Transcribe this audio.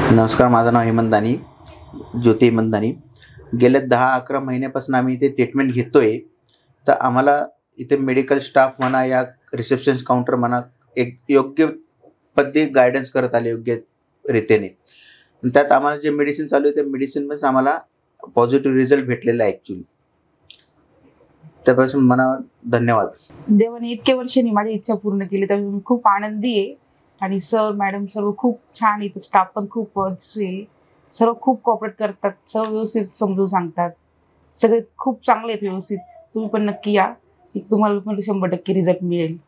नमस्कार, माझं नाव हेमंत दानी, ज्योती हेमंत दानी. गेल्या 10-11 महिन्यापासून आम्ही इथे ट्रीटमेंट घेतोय. तर आम्हाला इथे मेडिकल स्टाफ म्हणा या रिसेप्शन काउंटर म्हणा एक योग्य पद्धती गायडन्स करत आले योग्य रीतीने. त्यात आम्हाला जे मेडिसिन चालू आहे त्या मेडिसिनमध्येच आम्हाला पॉझिटिव्ह रिझल्ट भेटलेला आहे ॲक्च्युली. त्यापासून मनावर धन्यवाद. देवाने इतक्या वर्षांनी माझी इच्छा पूर्ण केली त्यामुळे मी खूप आनंदी आहे. आणि सर मॅडम सर्व खूप छान, इथं स्टाफ पण खूप आहे, सर्व खूप कॉपरेट करतात, सर्व व्यवस्थित समजून सांगतात, सगळे खूप चांगले आहेत व्यवस्थित. तुम्ही पण नक्की या, तुम्हाला पण 100% रिझल्ट मिळेल.